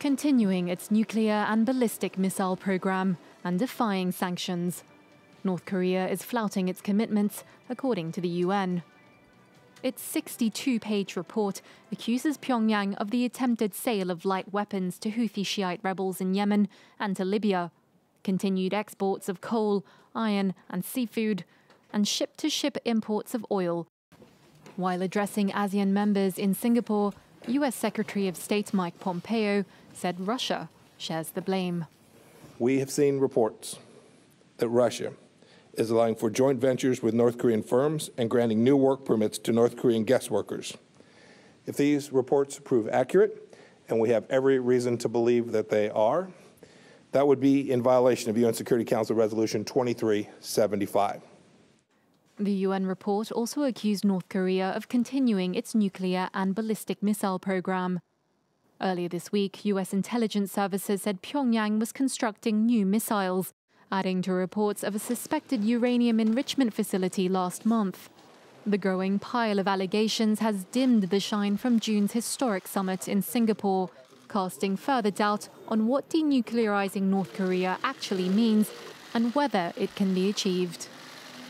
continuing its nuclear and ballistic missile program and defying sanctions. North Korea is flouting its commitments, according to the UN. Its 62-page report accuses Pyongyang of the attempted sale of light weapons to Houthi Shiite rebels in Yemen and to Libya, continued exports of coal, iron and seafood, and ship-to-ship imports of oil. While addressing ASEAN members in Singapore, US Secretary of State Mike Pompeo said Russia shares the blame. We have seen reports that Russia is allowing for joint ventures with North Korean firms and granting new work permits to North Korean guest workers. If these reports prove accurate, and we have every reason to believe that they are, that would be in violation of UN Security Council Resolution 2375. The UN report also accused North Korea of continuing its nuclear and ballistic missile program. Earlier this week, US intelligence services said Pyongyang was constructing new missiles, adding to reports of a suspected uranium enrichment facility last month. The growing pile of allegations has dimmed the shine from June's historic summit in Singapore, casting further doubt on what denuclearizing North Korea actually means and whether it can be achieved.